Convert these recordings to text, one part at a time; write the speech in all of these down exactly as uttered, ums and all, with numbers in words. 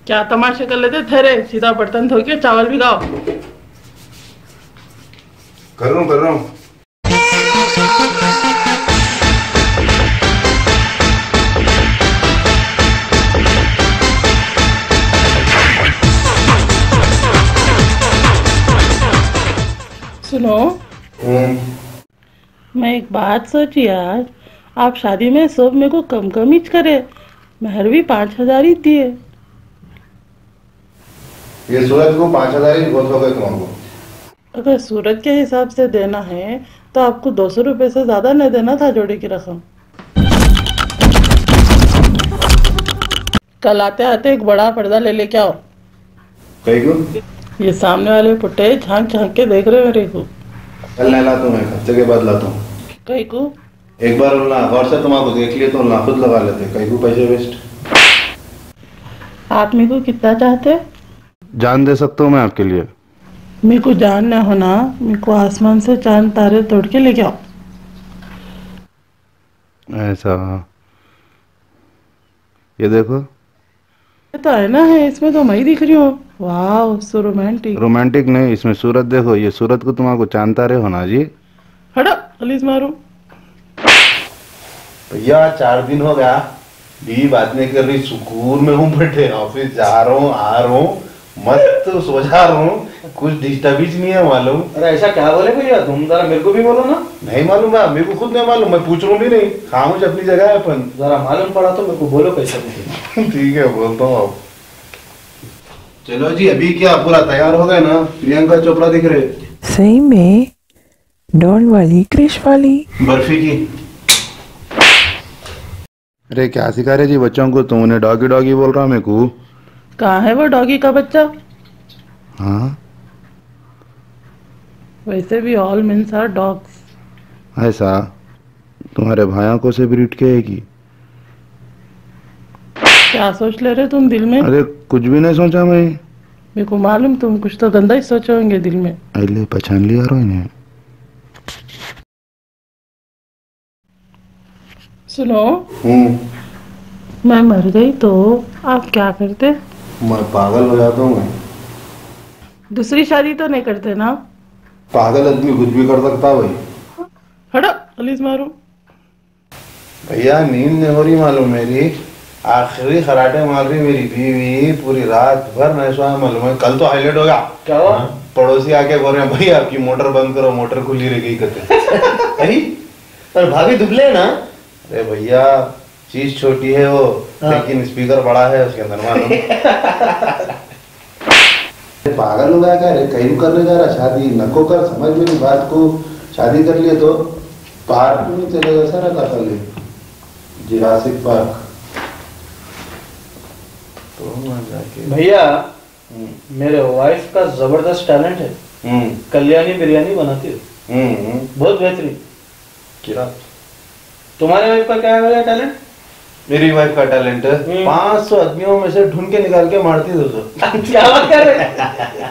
क्या तमाशे कर लेते ठहरे, सीधा बर्तन धो के चावल भिगाओ। कर रहा हूँ कर रहा हूँ। सुनो, मैं एक बात सोची यार, आप शादी में सब मेरे को कम कम ही करे, महर भी पाँच हजार ही दिए। ये सूरज को पाँच हजार ही बहुत हो गए तुमको। अगर सूरज के हिसाब से देना है तो आपको दो सौ रुपये से ज्यादा नहीं देना था जोड़े की रकम। कल आते आते एक बड़ा पर्दा ले लेके आओ। कहीं को? ये सामने वाले पुट्टे झांक झांक के देख रहे हो मेरे को। कल नहीं लाता हूँ, मैं हफ्ते के बाद लाता हूँ। कहीं को? एक बार और से तुम्हारा देख लिए तो ना खुद लगा लेते, कहीं को पैसे वेस्ट। आप मेरे को कितना चाहते? जान दे सकता हूँ मैं आपके लिए। मेरे को जान ना होना, मेरे को आसमान से चांद तारे तोड़ के लेके आओ। ऐसा? ये देखो, ये तो है ना, है इसमें तो मैं दिख रही हूँ। वाह, सो रोमांटिक। रोमांटिक नहीं, इसमें सूरत देखो, ये सूरत को तुम्हारा चांद तारे होना जी। हटो, पुलिस मारो। भैया चार दिन हो गया, बीवी बात नहीं कर रही, सुकून में हूँ बैठे, ऑफिस जा रहा हूँ आ रहा हूँ, मस्त सो जा रहा हूँ, कुछ डिस्टर्बिंग नहीं है मालूम। अरे ऐसा क्या बोले भैया, तुम जरा मेरे को भी बोलो ना। नहीं मालूम है, मेरे को खुद नहीं मालूम, मैं पूछ रहा हूँ भी नहीं, खामोश अपनी जगह है अपन। जरा मालूम पड़ा तो मेरे को बोलो कैसा कुछ। ठीक है बोलता हूँ अब। चलो जी, अभी क्या पूरा तैयार हो गए ना? प्रियंका चोपड़ा दिख रहे? सही में? डॉल वाली, क्रिश वाली, बर्फी की। अरे क्या सिखा रहे जी बच्चों को? तुम उन्हें डॉगी डॉगी बोल रहा मेरे को। कहाँ है वो डॉगी का बच्चा? हाँ वैसे भी ऑल मेंस आर डॉग्स। ऐसा? तुम्हारे भाइयों को से ब्रीड के है की? क्या सोच ले रहे तुम दिल में? अरे कुछ भी नहीं सोचा मैं। मेरे को मालूम तुम कुछ तो गंदा ही सोचे होंगे दिल में। अरे पहचान लिया रो इन्हें। सुनो, हम्म मैं मर गई तो आप क्या करते? मैं पागल हो जाता हूँ मैं। दूसरी शादी तो नहीं करते ना? पागल आदमी कुछ भी कर सकता भाई। हटो, पुलिस मारो। भैया नींद नहीं हो रही मालूम मेरी, आखिरी खराटे मार रही मेरी बीवी, पूरी रात भर नहीं सोया मालूम है। कल तो हाईलाइट हो गया। क्या हुआ? पड़ोसी आके बोल रहे हैं भाई आपकी मोटर बंद करो, मोटर खुली रह गई कहते। अरे पर भाभी दुबले ना। अरे भैया चीज छोटी है वो, हाँ। लेकिन स्पीकर बड़ा है उसके अंदर मालूम। पागल हो गया क्या रे? कहीं करने जा रहा शादी, नको कर, समझ मेरी बात को। शादी कर लिए तो पार्क में चलेगा सारा का कल, जुरासिक पार्क। तो जाके भैया मेरे वाइफ का जबरदस्त टैलेंट है, कल्याणी बिरयानी बनाती है, बहुत बेहतरीन। क्या तुम्हारे वाइफ का क्या है भैया टैलेंट? मेरी वाइफ का टैलेंट है पाँच सौ आदमियों में से ढूंढ के निकाल के मारती है दोस्तों। क्या बात कर रहे?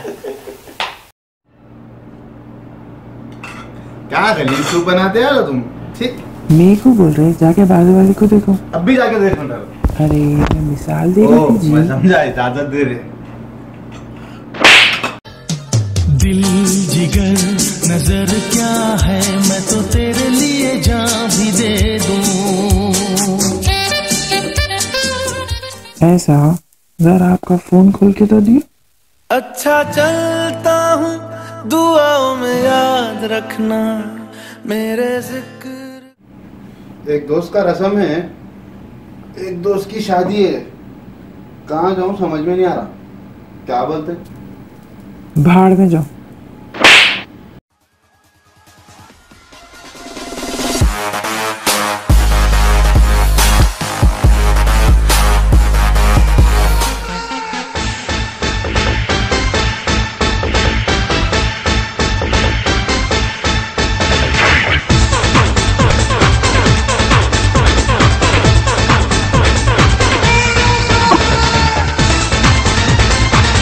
क्या गली सूप बनाते यार तुम? ठीक मेरे को बोल रहे जाके बाजू वाले को देखो। अब भी जाके देख लो। अरे मैं मिसाल दे रहा हूँ जी। मैं समझा, इजाजत दे रहे। दिल जिगर नजर क्या है, मैं तो तेरे लिए जान भी दे दूं। ऐसा? जरा आपका फोन खोल के तो दियो। अच्छा चलता हूँ, दुआओं में याद रखना मेरे जिक्र। एक दोस्त का रस्म है, एक दोस्त की शादी है, कहाँ जाऊँ समझ में नहीं आ रहा। क्या बोलते? भाड़ में जाओ।